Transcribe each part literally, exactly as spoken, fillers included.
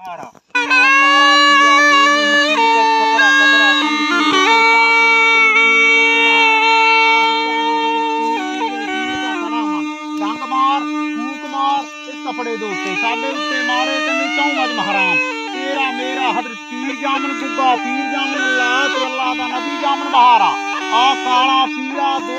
आड़ा कपड़ा कपड़ा डंग मार फूक मार इस कपड़े दे उत्ते साडे उत्ते मारे तैनूं चौं मजम हराम तेरा मेरा हजरत पीर जामन गुग्गा पीर जामन अल्लाह तो अल्लाह दा नबी जामन बहारा आ काला पीला दो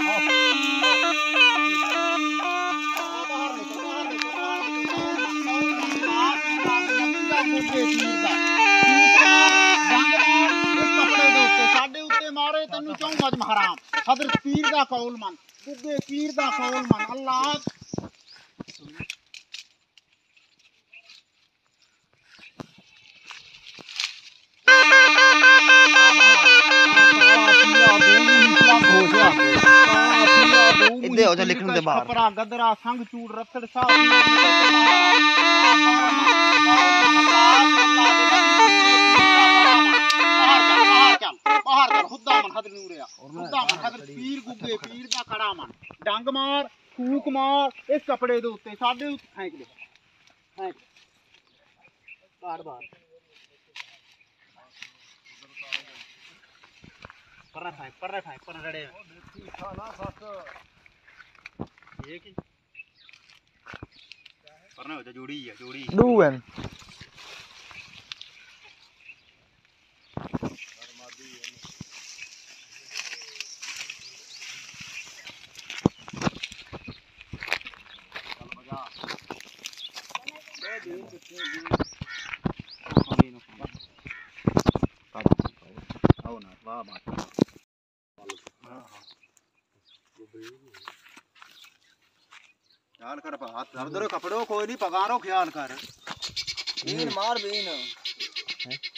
मारे तेन चौं मजम हराम हजरत पीर दा कौल मन गुग्गे पीर दा कौल मन अल्लाह इदे हो जा लिखण दे बाहर खपरा गदरा संग चूड़ रतड़ सा पीर गुग्गे पीर दा कड़ा मन डंग मार फूक मार इस कपड़े दे उत्ते साडे उत्ते फेंक दे फेंक बार बार पर फेंक पर फेंक पर रड़े खाना सस ये की परना हो जा जोड़ी है जोड़ी दू हैं ख्याल कर हाथ कपड़ों कोई नहीं पगारो ख्याल कर बीन मार बीन